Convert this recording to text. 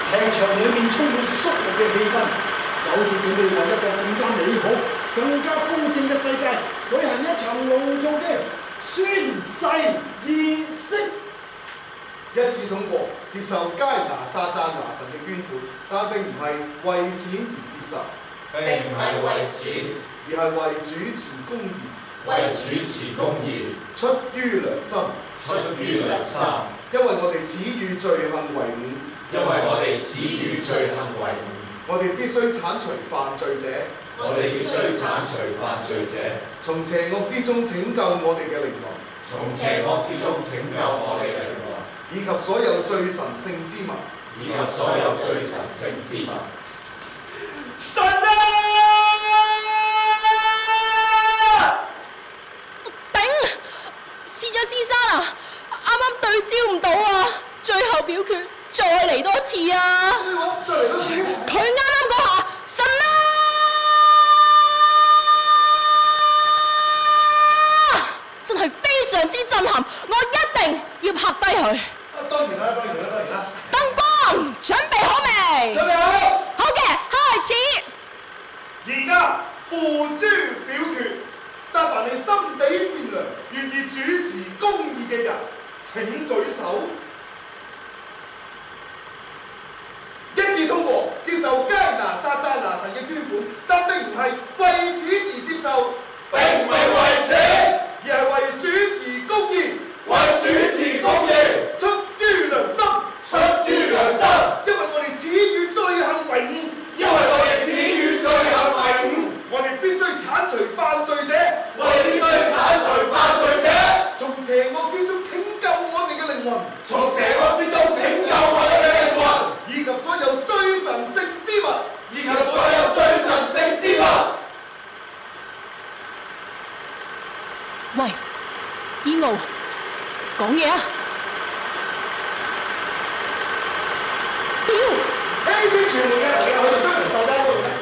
劇場裏面充滿肅穆嘅氣氛，就好似準備為一個更加美好、更加公正嘅世界舉行一場隆重嘅宣誓儀式。 一致通過接受佳拿撒贊拿神嘅捐款，但並唔係為錢而接受， 並唔係為錢， 而係為主持公義， 為主持公義， 出於良心， 出於良心。 因為我哋只與罪行為伍， 因為我哋只與罪行為伍， 我哋必須剷除犯罪者， 我哋必須剷除犯罪者， 從邪惡之中拯救我哋嘅靈魂， 從邪惡之中拯救我哋嘅靈魂， 以及所有最神聖之物， 以及所有最神聖之物。 神啊！ 頂！試咗先生啊，啱啱對焦唔到啊，最後表決再嚟多次啊！ 再嚟多次。 佢啱啱嗰下神啊！真係非常之震撼，我一定要拍低佢。 當然啦，當然啦，當然啦。 燈光準備好未？ 準備好。 好嘅，開始。 而家付諸表決，但凡你心地善良、願意主持公義嘅人，請舉手。一致通過接受佳拿撒贊拿神嘅捐款，但並唔係為錢而接受， 並唔係為錢， 而係為主持公義， 為主持公義， 出於良心， 出於良心。 因為我哋只與罪行為伍， 因為我哋只與罪行為伍， 我哋必須剷除犯罪者， 我哋必須剷除犯罪者， 從邪惡之中拯救我哋嘅靈魂， 從邪惡之中拯救我哋嘅靈魂， 以及所有最神聖之物， 以及所有最神聖之物。 喂，伊奧，講嘢啊！ 希知傳媒嘅朋友，我哋今日就交到。